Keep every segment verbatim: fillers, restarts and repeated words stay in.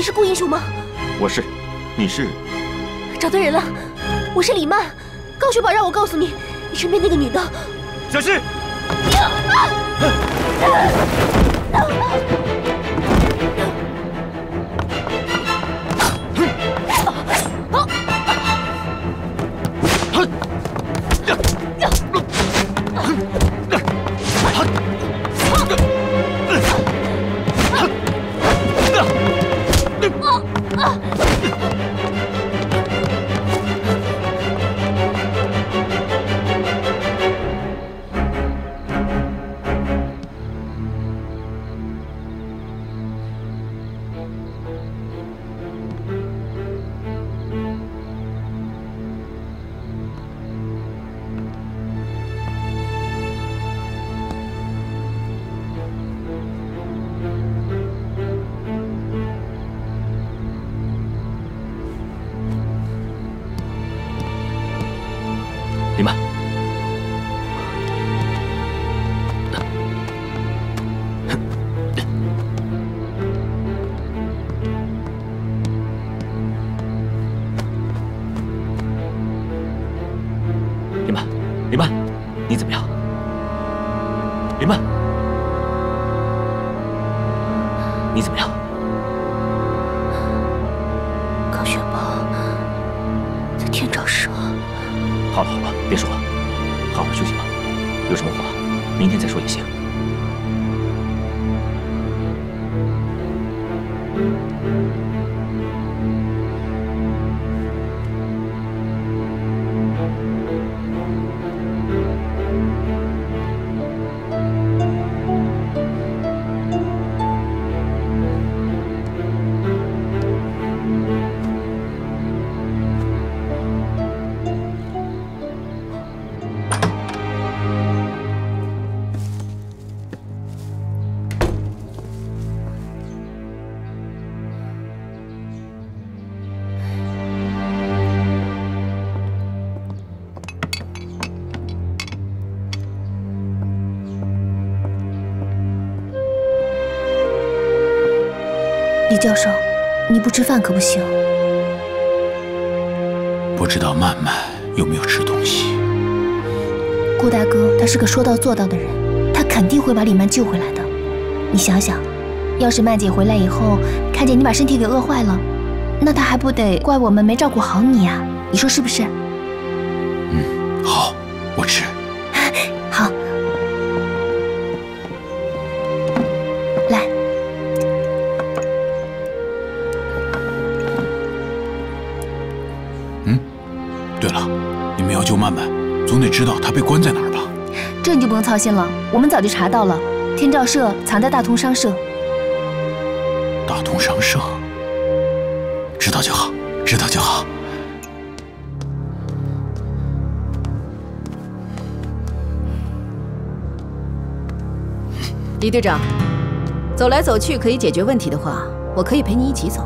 是顾英雄吗？ 我是，你是？ 找对人了，我是李曼。高雪宝让我告诉你，你身边那个女的。 小心！ 李曼，李曼，李曼，你怎么样？李曼，你怎么样？ 高雪宝在天照社。 好了好了，别说了，好好休息吧。有什么话，明天再说也行。 李教授，你不吃饭可不行。 不知道曼曼有没有吃东西？ 顾大哥他是个说到做到的人，他肯定会把李曼救回来的。你想想，要是曼姐回来以后看见你把身体给饿坏了，那他还不得怪我们没照顾好你呀？你说是不是？ 嗯，好，我吃。 好，来。 对了，你们要救曼曼，总得知道她被关在哪儿吧？ 这你就不用操心了，我们早就查到了，天照社藏在大同商社。 大同商社，知道就好，知道就好。 李队长，走来走去可以解决问题的话，我可以陪你一起走。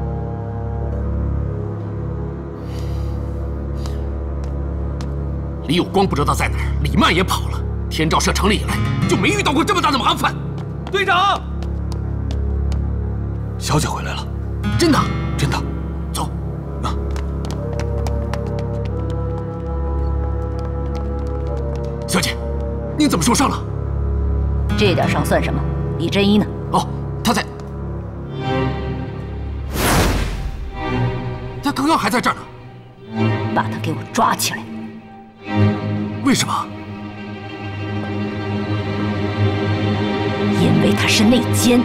李有光不知道在哪儿，李曼也跑了。天照社成立以来就没遇到过这么大的麻烦。 队长，小姐回来了， 真的， 真的。 走。 啊。 小姐，您怎么受伤了？ 这点伤算什么？李真一呢？ 哦，他在。他刚刚还在这儿呢。 把他给我抓起来。 为什么？ 因为他是内奸。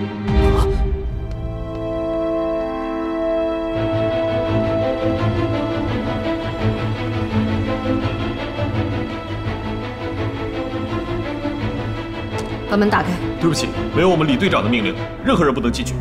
把门打开。 对不起，没有我们李队长的命令，任何人不能进去。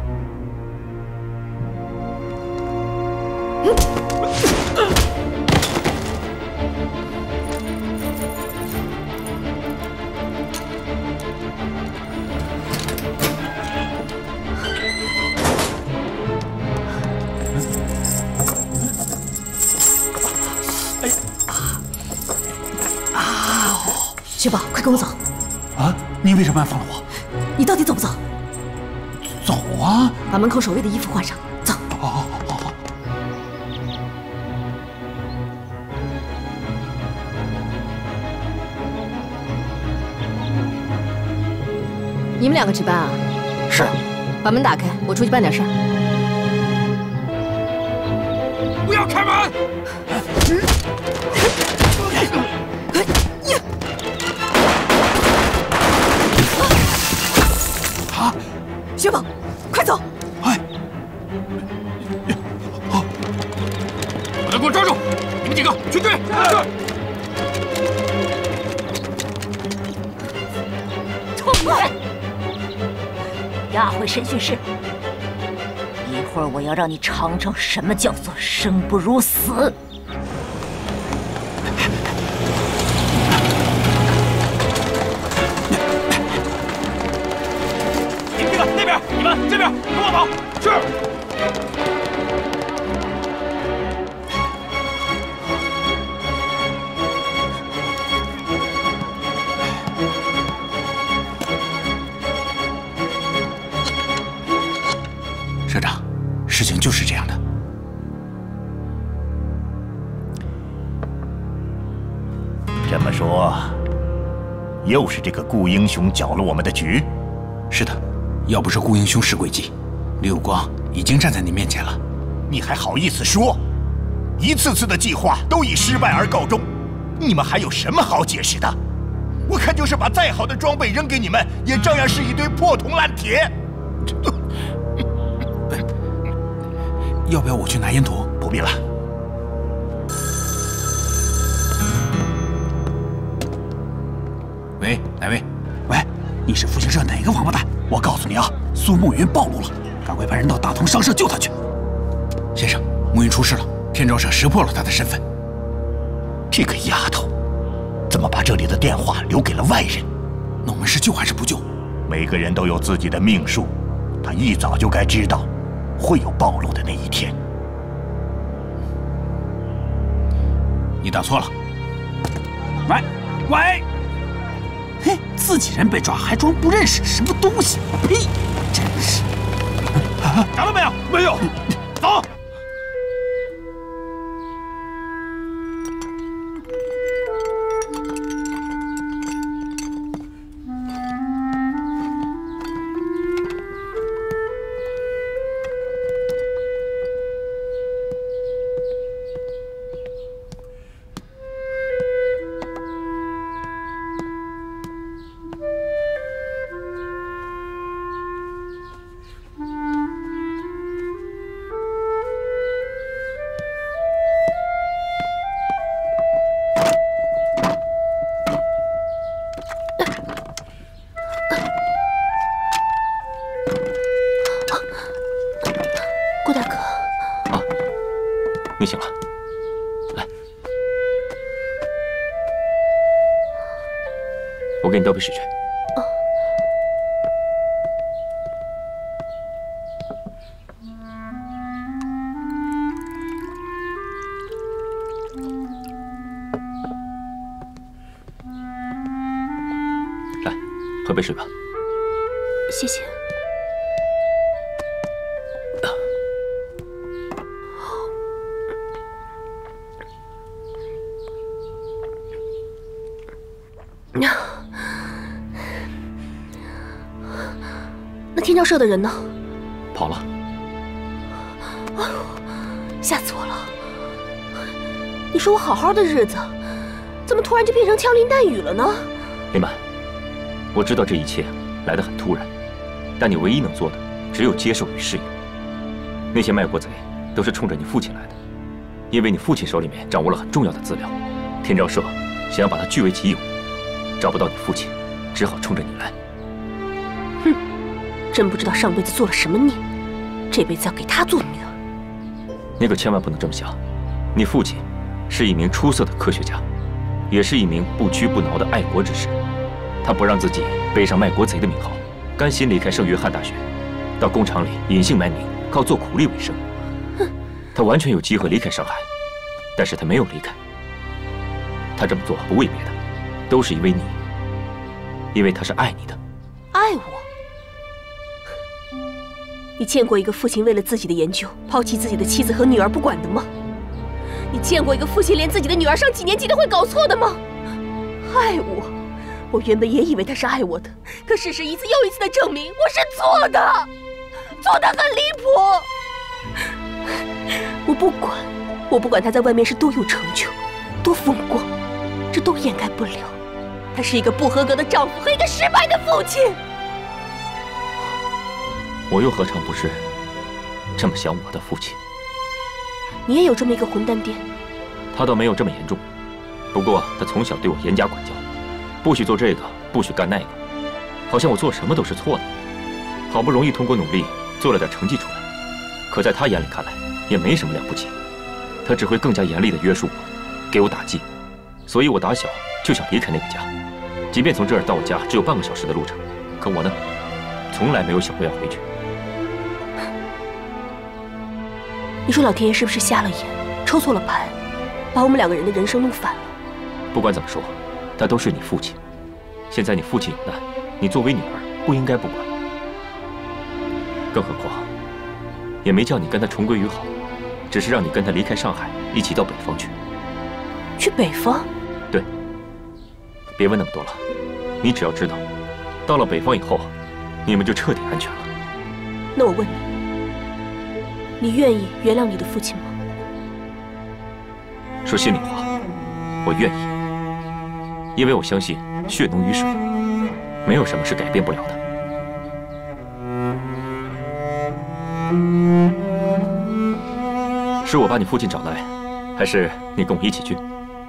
雪宝，快跟我走！ 啊，你为什么要放了我？ 你到底走不走？ 走啊！ 把门口守卫的衣服换上，走。 哦哦哦！ 你们两个值班啊？ 是。 把门打开，我出去办点事儿。 不要开门！ 啊！ 雪宝，快走！ 哎！好， 把他给我抓住！你们几个去追！ 冲过来！押回审讯室。一会儿我要让你尝尝什么叫做生不如死。 你们这个那边，你们这边，跟我走。是。 社长，事情就是这样的。 这么说，又是这个顾英雄搅了我们的局？ 是的，要不是顾英雄使诡计，刘光已经站在你面前了。 你还好意思说？一次次的计划都以失败而告终，你们还有什么好解释的？我看就是把再好的装备扔给你们，也照样是一堆破铜烂铁。 要不要我去拿烟土？ 不必了。 喂，哪位？喂，你是复兴社哪个王八蛋？我告诉你啊，苏慕云暴露了，赶快派人到大同商社救他去。先生，慕云出事了，天照社识破了他的身份。 这个丫头，怎么把这里的电话留给了外人？ 那我们是救还是不救？ 每个人都有自己的命数，他一早就该知道。会有暴露的那一天。 你打错了。喂喂，嘿，自己人被抓还装不认识，什么东西？呸！真是。 找到没有？没有。走。 你醒了，来，我给你倒杯水去。来，喝杯水吧。 谢谢。那天照社的人呢？ 跑了。 哎呦，吓死我了！你说我好好的日子，怎么突然就变成枪林弹雨了呢？ 林曼，我知道这一切来得很突然，但你唯一能做的只有接受与适应。那些卖国贼都是冲着你父亲来的，因为你父亲手里面掌握了很重要的资料，天照社想要把他据为己有。找不到你父亲，只好冲着你来。 哼，真不知道上辈子做了什么孽，这辈子要给他做女儿。 你可千万不能这么想。你父亲是一名出色的科学家，也是一名不屈不挠的爱国之士。他不让自己背上卖国贼的名号，甘心离开圣约翰大学，到工厂里隐姓埋名，靠做苦力为生。 哼， 他完全有机会离开上海，但是他没有离开。他这么做不为别的。都是因为你，因为他是爱你的， 爱我。 你见过一个父亲为了自己的研究抛弃自己的妻子和女儿不管的吗？你见过一个父亲连自己的女儿上几年级都会搞错的吗？爱我，我原本也以为他是爱我的，可事实一次又一次的证明我是错的，错得很离谱。我不管，我不管他在外面是多有成就，多风光，这都掩盖不了他是一个不合格的丈夫和一个失败的父亲。 我又何尝不是这么想我的父亲？ 你也有这么一个混蛋爹？ 他倒没有这么严重，不过他从小对我严加管教，不许做这个，不许干那个，好像我做什么都是错的。好不容易通过努力做了点成绩出来，可在他眼里看来也没什么了不起，他只会更加严厉地约束我，给我打击。所以我打小就想离开那个家，即便从这儿到我家只有半个小时的路程，可我呢，从来没有想过要回去。 你说老天爷是不是瞎了眼，抽错了盘，把我们两个人的人生弄反了？ 不管怎么说，他都是你父亲。现在你父亲有难，你作为女儿不应该不管。更何况，也没叫你跟他重归于好，只是让你跟他离开上海，一起到北方去。 去北方？ 对。别问那么多了，你只要知道，到了北方以后，你们就彻底安全了。 那我问你，你愿意原谅你的父亲吗？ 说心里话，我愿意，因为我相信血浓于水，没有什么是改变不了的。是我把你父亲找来，还是你跟我一起去？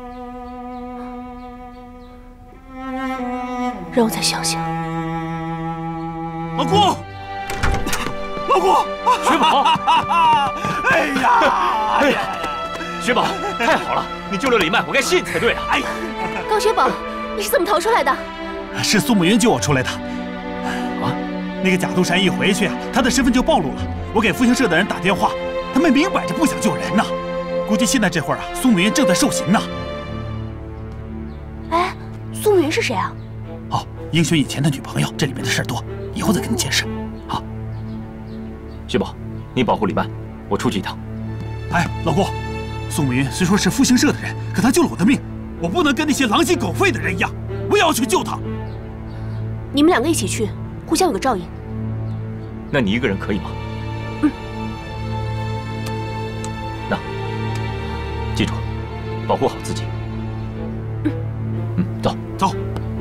让我再想想。 老姑，老姑， 雪宝！ 哎呀，哎呀， 雪宝，太好了，你救了李曼，我该谢你才对啊！哎， 高雪宝，你是怎么逃出来的？ 是苏慕云救我出来的。啊，那个贾东山一回去啊，他的身份就暴露了。我给复兴社的人打电话，他们明摆着不想救人呢。估计现在这会儿啊，苏慕云正在受刑呢。 哎，苏慕云是谁啊？ 哦，英雄以前的女朋友。这里面的事儿多，以后再跟你解释。好， 雪宝，你保护李曼，我出去一趟。 哎，老姑，苏慕云虽说是复兴社的人，可他救了我的命，我不能跟那些狼心狗肺的人一样，我也要去救他。 你们两个一起去，互相有个照应。 那你一个人可以吗？ 嗯。 那记住，保护好自己。 嗯。 嗯，走走。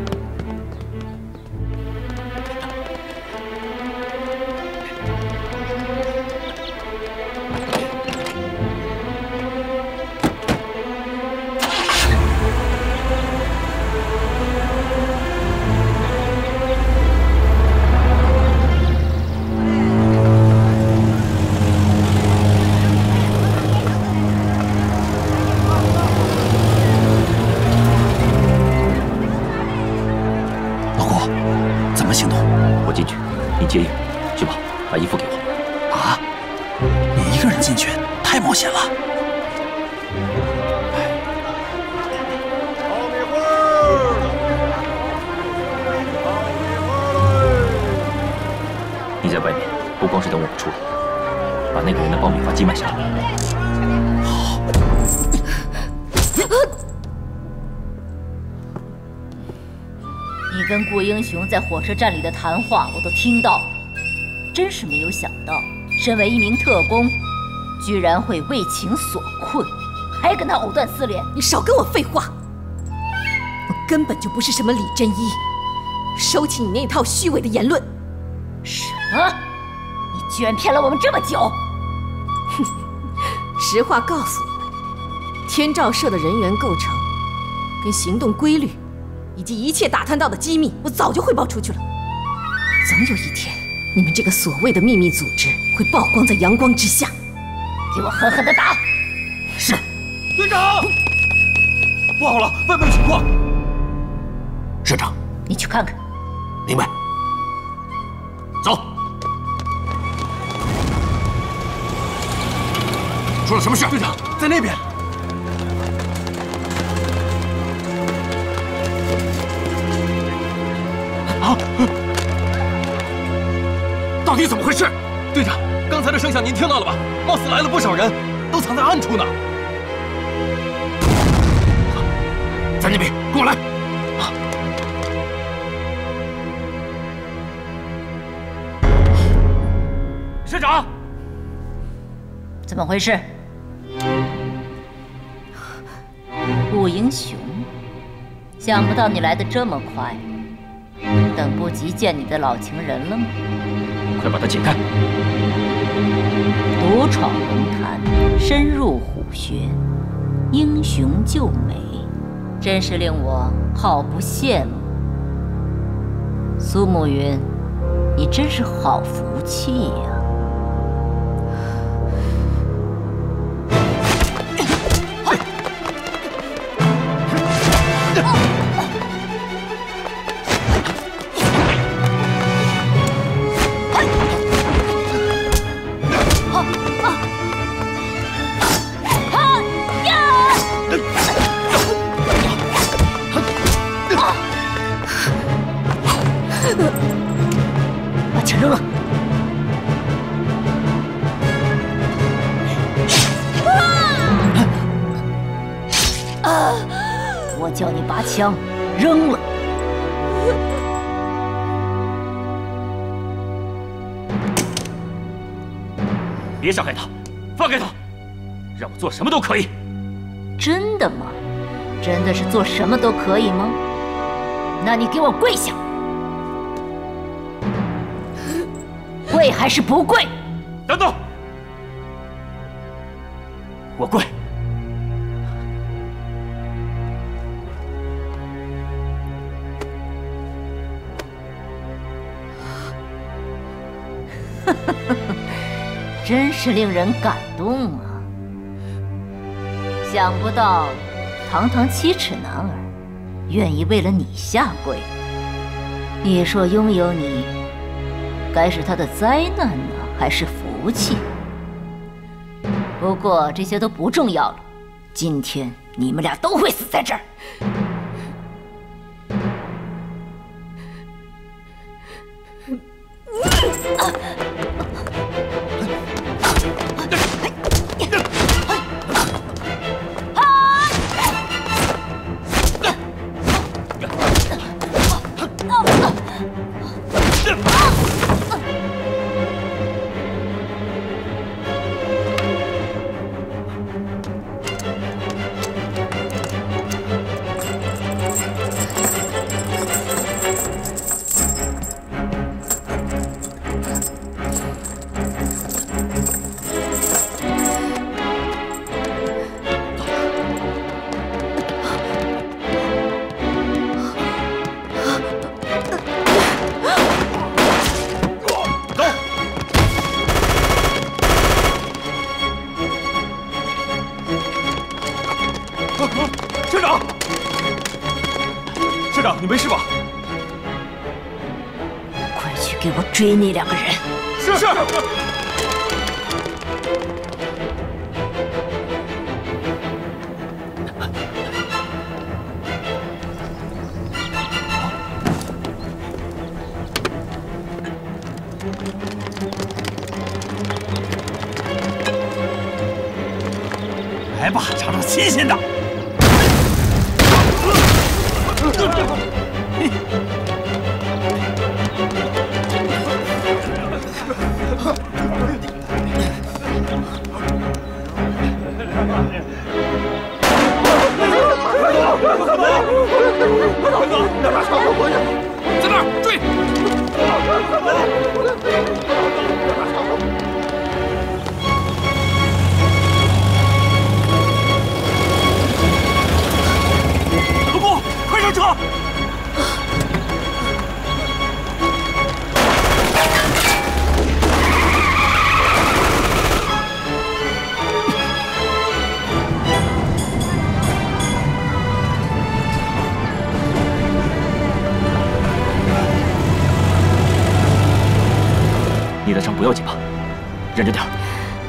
接应，去吧，把衣服给我。 啊！你一个人进去，太冒险了。 爆米花儿！ 你在外面，不光是等我们出来，把那个人的爆米花机买下来。 好。 你跟顾英雄在火车站里的谈话我都听到了，真是没有想到，身为一名特工，居然会为情所困，还跟他藕断丝连。 你少跟我废话！我根本就不是什么李真一，收起你那套虚伪的言论。 什么？你居然骗了我们这么久！ 哼，实话告诉你们，天照社的人员构成、跟行动规律。以及一切打探到的机密，我早就汇报出去了。总有一天，你们这个所谓的秘密组织会曝光在阳光之下。 给我狠狠地打！ 是， 队长，不好了，外面有情况。 社长， 你去看看。 明白。走。出了什么事？ 队长，在那边。 啊！到底怎么回事？ 队队长，刚才的声响您听到了吧？貌似来了不少人，都藏在暗处呢。 在那边，跟我来。啊！ 师长， 怎么回事？顾英雄，想不到你来的这么快，等不及见你的老情人了吗？ 快把他解开！ 独闯龙潭，深入虎穴，英雄救美，真是令我好不羡慕。苏慕云，你真是好福气呀！把枪扔了！我叫你把枪扔了！ 别伤害他，放开他，让我做什么都可以。 真的吗？真的是做什么都可以吗？那你给我跪下！跪还是不跪？ 等等，我跪。 真是令人感动啊！想不到，堂堂七尺男儿，愿意为了你下跪。你说拥有你，该是他的灾难呢，还是福气？不过这些都不重要了，今天你们俩都会死在这儿。啊师长，师长，你没事吧？ 快去给我追那两个人！ 是是。 来吧，尝尝新鲜的。 在那儿追！ 老公，快上车！ 你的伤不要紧吧？忍着点儿。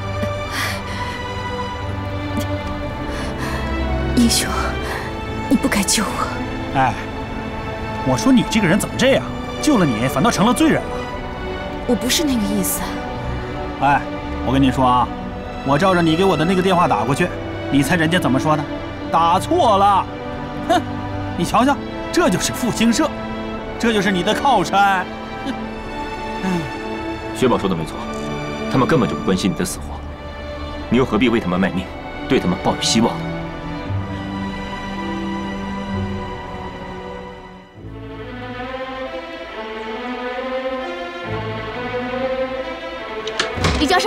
英雄，你不该救我。 哎，我说你这个人怎么这样？救了你，反倒成了罪人了。 我不是那个意思。 哎，我跟你说啊，我照着你给我的那个电话打过去，你猜人家怎么说的？打错了。哼，你瞧瞧，这就是复兴社，这就是你的靠山。 嗯，雪宝说的没错，他们根本就不关心你的死活，你又何必为他们卖命，对他们抱有希望呢？ 李教授，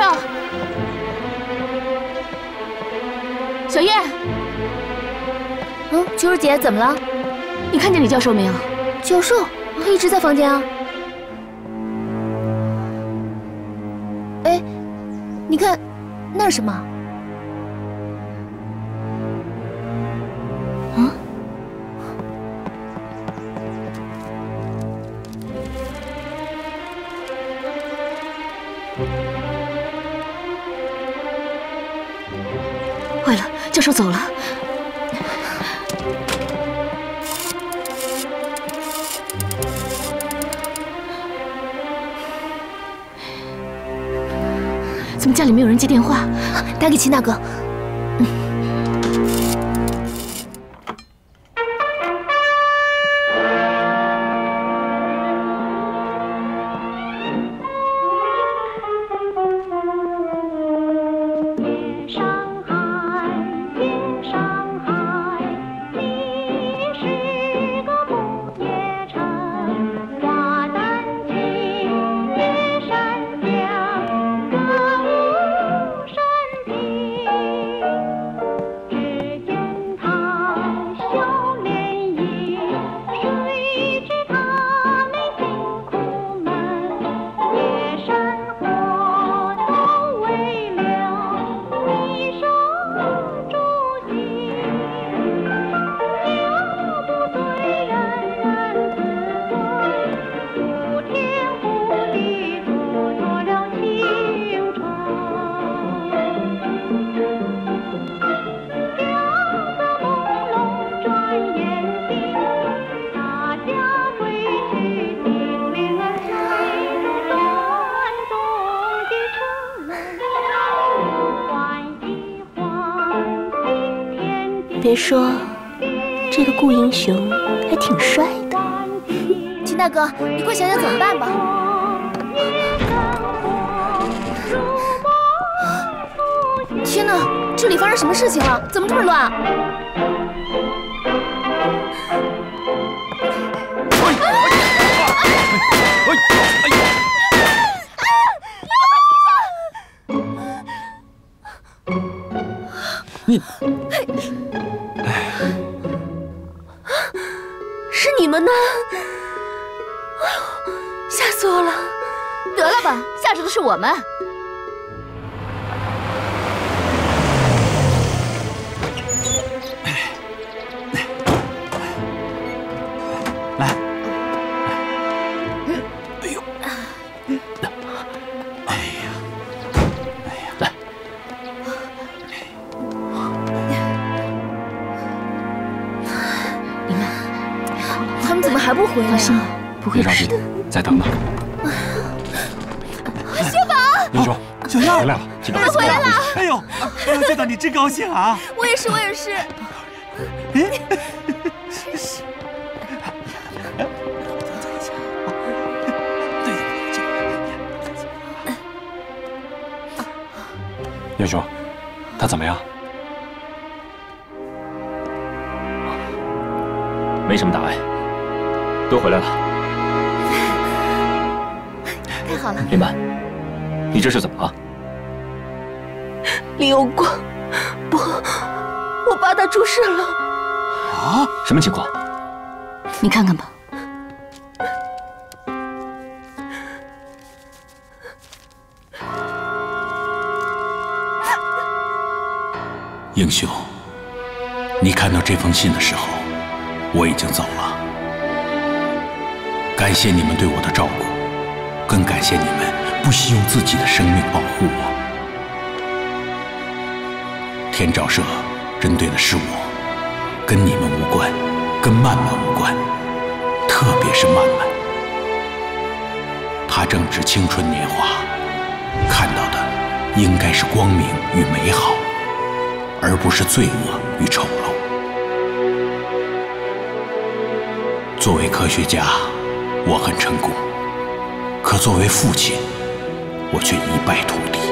小叶，嗯，秋儿姐怎么了？你看见李教授没有？教授，他一直在房间啊。哎，你看，那是什么？嗯？坏了，教授走了。怎么家里没有人接电话？打给秦大哥。 别说，这个顾英雄还挺帅的。 秦大哥，你快想想怎么办吧。天哪，这里发生什么事情了？怎么这么乱？ 你。 是你们呢！哎呦，吓死我了！ 得了吧，吓着的是我们。 来， 哎呦，哎呀，哎呀，来。 怎么还不回来？放心吧，不会有事的。 再等等。 薛宝， 英雄， 小燕回来了， 你们回来了！ 哎呦，哎呦，见到你真高兴啊！ 我也是，我也是。 哎， 真是。 英雄，他怎么样？ 没什么大碍，都回来了。 太好了， 林曼，你这是怎么了？ 李有光，不，我爸他出事了。 啊？什么情况？ 你看看吧。 英雄，你看到这封信的时候。 我已经走了，感谢你们对我的照顾，更感谢你们不惜用自己的生命保护我。天照社针对的是我，跟你们无关，跟曼曼无关，特别是曼曼，她正值青春年华，看到的应该是光明与美好，而不是罪恶与丑陋。作为科学家，我很成功，可作为父亲，我却一败涂地。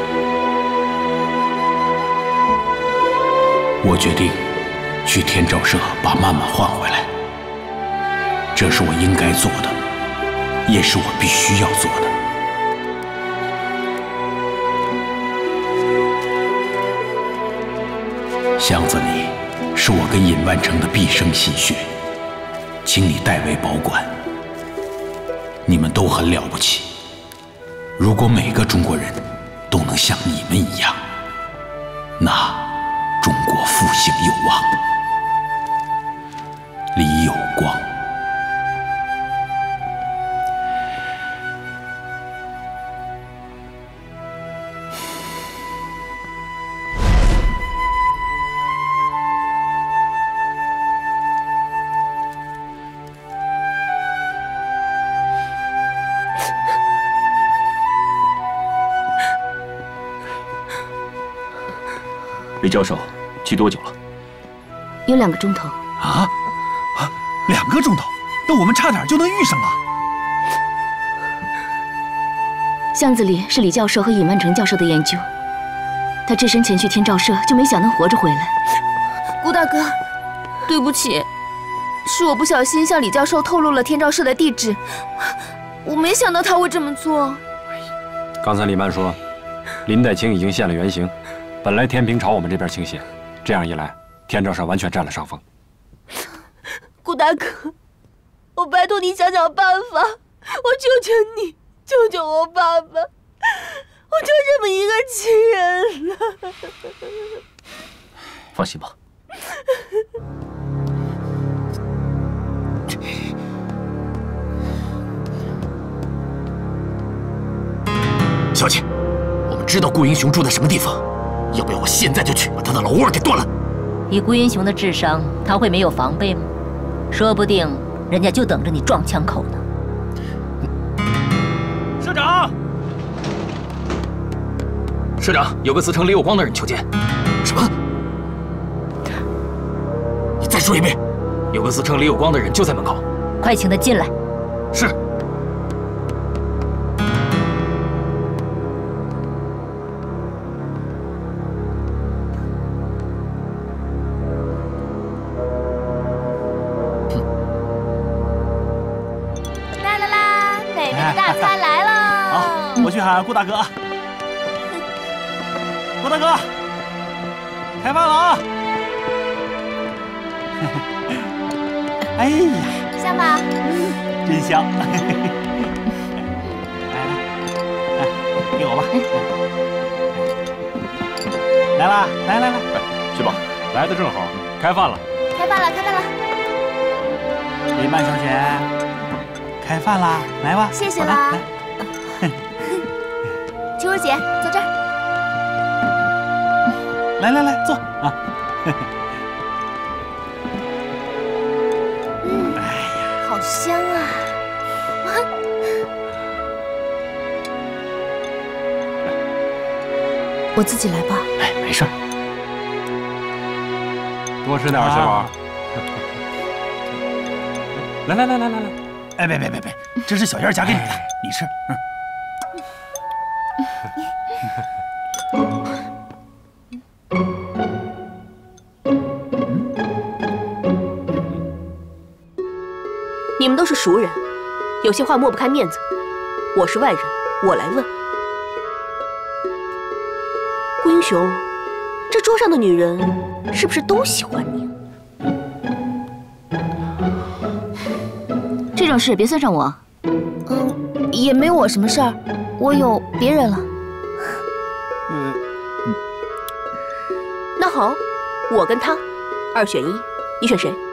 我决定去天照社把曼曼换回来，这是我应该做的，也是我必须要做的。箱子里是我跟尹万成的毕生心血，请你代为保管。你们都很了不起，如果每个中国人都能像你们一样，那中国复兴有望。李有光。 李教授，去多久了？ 有两个钟头。 啊啊！两个钟头，那我们差点就能遇上了。 箱子里是李教授和尹万成教授的研究，他只身前去天照社，就没想能活着回来。顾大哥，对不起，是我不小心向李教授透露了天照社的地址，我没想到他会这么做。 刚才李曼说，林代清已经现了原形。本来天平朝我们这边倾斜，这样一来，天照社完全占了上风。 顾大哥，我拜托你想想办法，我求求你，救救我爸爸，我就这么一个亲人了。 放心吧。 小姐，我们知道顾英雄住在什么地方。要不要我现在就去把他的老窝给断了？ 以顾英雄的智商，他会没有防备吗？说不定人家就等着你撞枪口呢。 社长， 社长，有个自称李有光的人求见。什么？你再说一遍。有个自称李有光的人就在门口。 快请他进来。 是。 我去喊顾大哥啊！顾大哥，开饭了啊！哎呀， 香吗？ 真香！来来，来，给我吧。来啦，来来来， 去吧， 来的正好，开饭了。 开饭了，开饭了。 林曼小姐，开饭啦，来吧。 谢谢啦。秋儿姐，坐这儿。 来来来，坐啊。 嗯，哎呀，好香啊！我自己来吧。 哎，没事儿。 多吃点，小宝。来来来来来来， 哎，别别别别，这是小燕夹给你的，你吃。嗯。 你们都是熟人，有些话抹不开面子。我是外人，我来问。顾英雄，这桌上的女人是不是都喜欢你？ 这种事别算上我。嗯，也没我什么事儿，我有别人了。 嗯， 那好，我跟他，二选一，你选谁？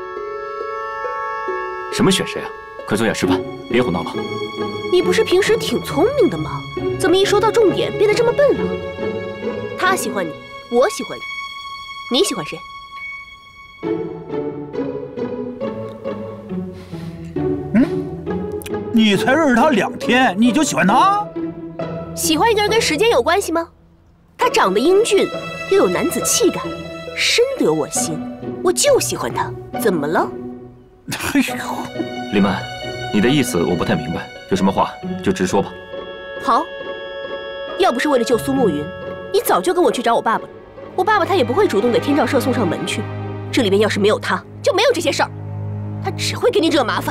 什么选谁啊？快坐下吃饭，别胡闹了。 你不是平时挺聪明的吗？怎么一说到重点变得这么笨了？他喜欢你，我喜欢你，你喜欢谁？ 嗯，你才认识他两天，你就喜欢他？ 喜欢一个人跟时间有关系吗？ 他长得英俊，又有男子气概，深得我心，我就喜欢他。怎么了？ 哎呦，李曼，你的意思我不太明白，有什么话就直说吧。 好，要不是为了救苏慕云，你早就跟我去找我爸爸了。我爸爸他也不会主动给天照社送上门去。这里边要是没有他，就没有这些事儿。他只会给你惹麻烦。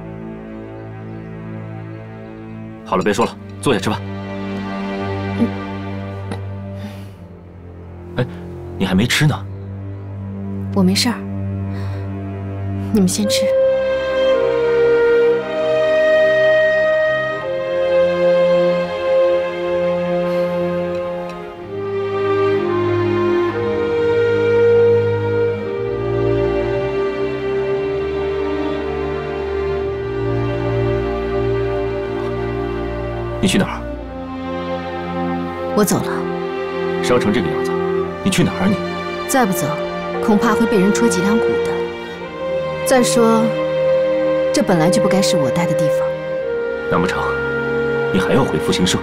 好了，别说了，坐下吃饭。 嗯。 哎，你还没吃呢。 我没事儿，你们先吃。 你去哪儿？ 我走了。 伤成这个样子，你去哪儿啊你？ 再不走，恐怕会被人戳脊梁骨的。再说，这本来就不该是我待的地方。 难不成你还要回复兴社？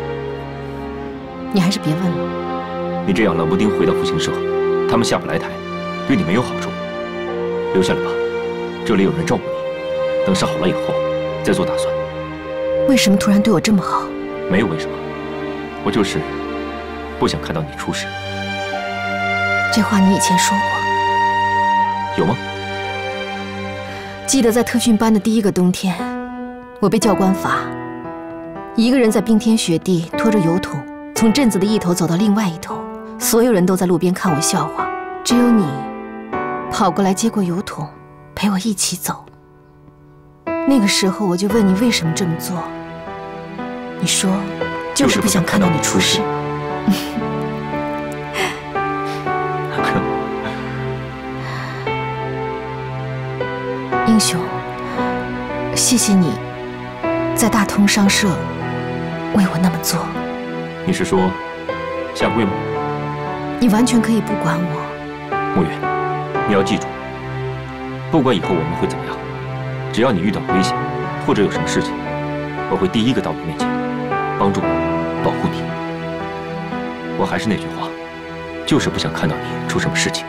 你还是别问了。 你这样冷不丁回到复兴社，他们下不来台，对你没有好处。留下来吧，这里有人照顾你。等伤好了以后，再做打算。 为什么突然对我这么好？ 没有为什么，我就是不想看到你出事。 这话你以前说过。 有吗？ 记得在特训班的第一个冬天，我被教官罚，一个人在冰天雪地拖着油桶，从镇子的一头走到另外一头，所有人都在路边看我笑话，只有你跑过来接过油桶，陪我一起走。那个时候我就问你为什么这么做，你说就是不想看到你出事。英雄，谢谢你在大通商社为我那么做。 你是说下跪吗？ 你完全可以不管我。 暮云，你要记住，不管以后我们会怎么样，只要你遇到危险或者有什么事情，我会第一个到你面前，帮助你，保护你。我还是那句话，就是不想看到你出什么事情。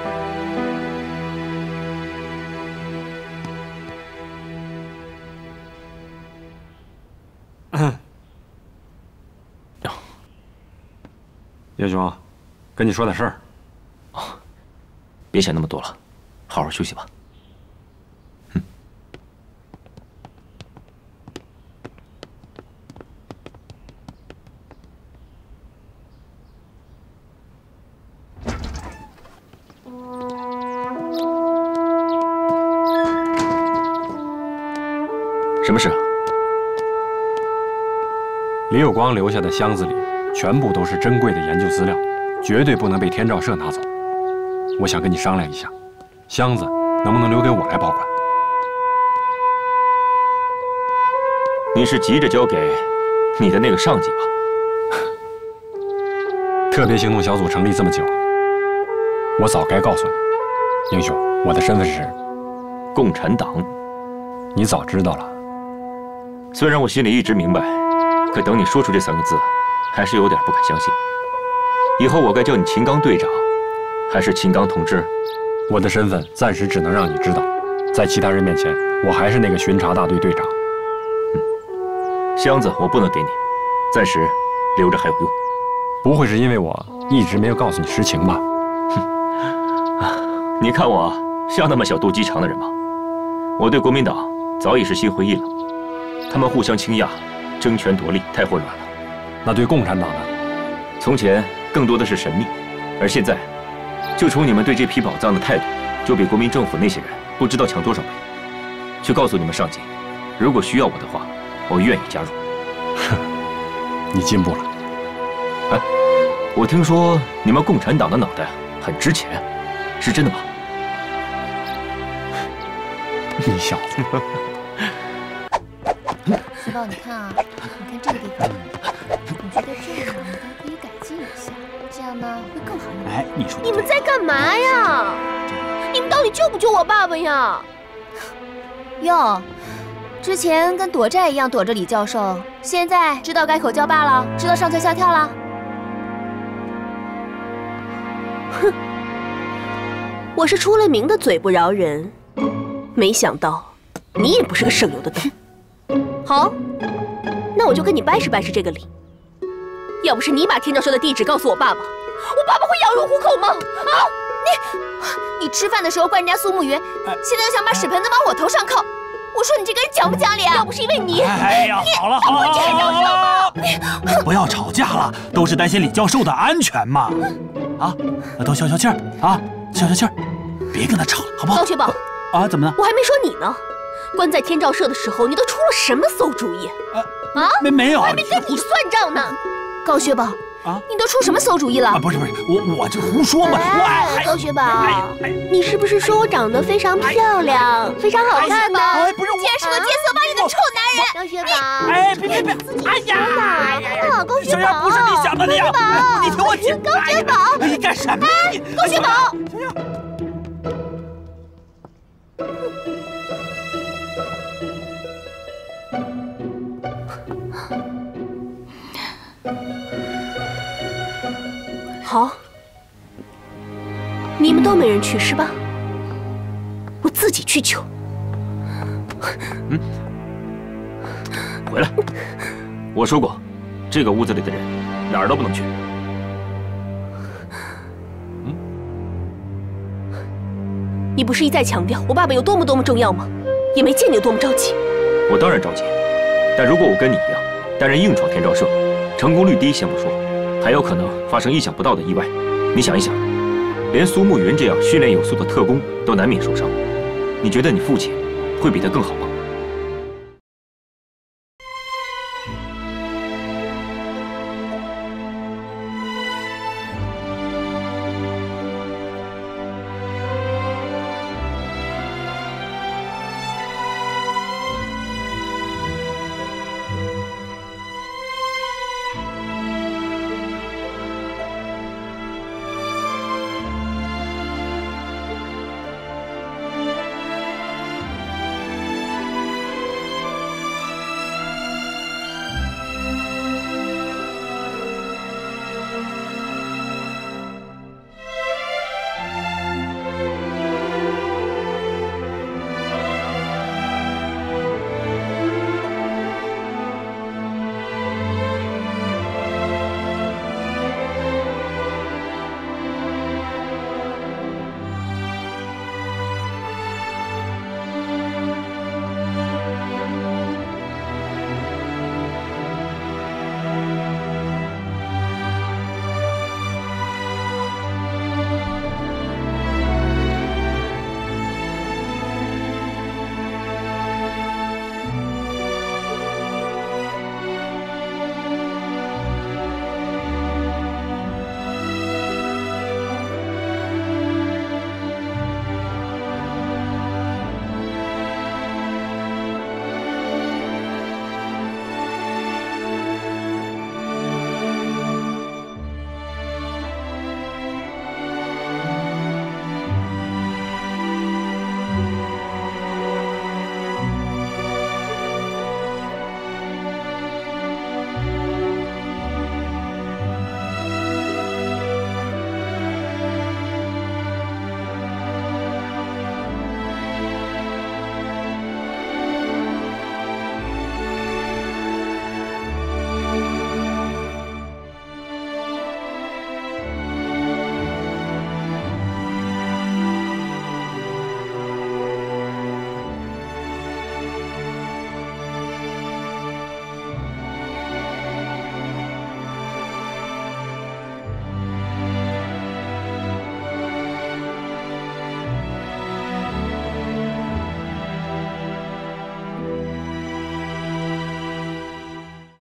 叶兄，跟你说点事儿。 哦，别想那么多了，好好休息吧。嗯。什么事啊？ 李有光留下的箱子里全部都是珍贵的研究资料，绝对不能被天照社拿走。我想跟你商量一下，箱子能不能留给我来保管？ 你是急着交给你的那个上级吧？ 特别行动小组成立这么久，我早该告诉你，英雄，我的身份是共产党。 你早知道了。 虽然我心里一直明白，可等你说出这三个字，还是有点不敢相信。以后我该叫你秦刚队长，还是秦刚同志？ 我的身份暂时只能让你知道，在其他人面前，我还是那个巡查大队队长。 嗯，箱子我不能给你，暂时留着还有用。 不会是因为我一直没有告诉你实情吧？ 哼，你看我像那么小肚鸡肠的人吗？我对国民党早已是心灰意冷，他们互相倾轧，争权夺利，太混乱了。 那对共产党呢？ 从前更多的是神秘，而现在，就从你们对这批宝藏的态度，就比国民政府那些人不知道强多少倍。去告诉你们上级，如果需要我的话，我愿意加入。 哼，你进步了。 哎，我听说你们共产党的脑袋很值钱，是真的吗？ 你小子。 徐豹，你看啊，你看这个地方，你觉得这里应该可以改进一下，这样呢会更好一点。 哎，你说你们在干嘛呀？你们到底救不救我爸爸呀？ 哟，之前跟躲债一样躲着李教授，现在知道改口叫爸了，知道上蹿下跳了。 我是出了名的嘴不饶人，没想到你也不是个省油的灯。好，那我就跟你掰扯掰扯这个理。要不是你把天照社的地址告诉我爸爸，我爸爸会养入虎口吗？啊！ 你，你吃饭的时候怪人家苏慕云，现在又想把屎盆子往我头上靠。我说你这个人讲不讲理啊？要不是因为你， 哎呀，好了好了， 我天照社吗？ 不要吵架了，都是担心李教授的安全嘛。啊，都消消气儿啊，消消气儿，别跟他吵了，好不好？ 高雪宝， 啊，怎么了？ 我还没说你呢。关在天照社的时候，你都出了什么馊主意？啊？ 没没有， 我还没跟你算账呢。 高雪宝。啊！你都出什么馊主意了？ 啊，不是不是，我我就胡说嘛。 哎，高雪宝，你是不是说我长得非常漂亮，非常好看呢？ 哎，不是， 竟然是个见色忘义的臭男人！ 高雪宝， 哎，别别别！哎呀， 啊，高雪宝， 小样不是你想的那样。你听我讲， 高雪宝， 你干什么？ 高雪宝。好，你们都没人去是吧？我自己去求。 嗯，回来。我说过，这个屋子里的人哪儿都不能去。 嗯，你不是一再强调我爸爸有多么多么重要吗？也没见你有多么着急。 我当然着急，但如果我跟你一样，担任硬闯天照社，成功率低先不说。还有可能发生意想不到的意外，你想一想，连苏慕云这样训练有素的特工都难免受伤，你觉得你父亲会比他更好吗？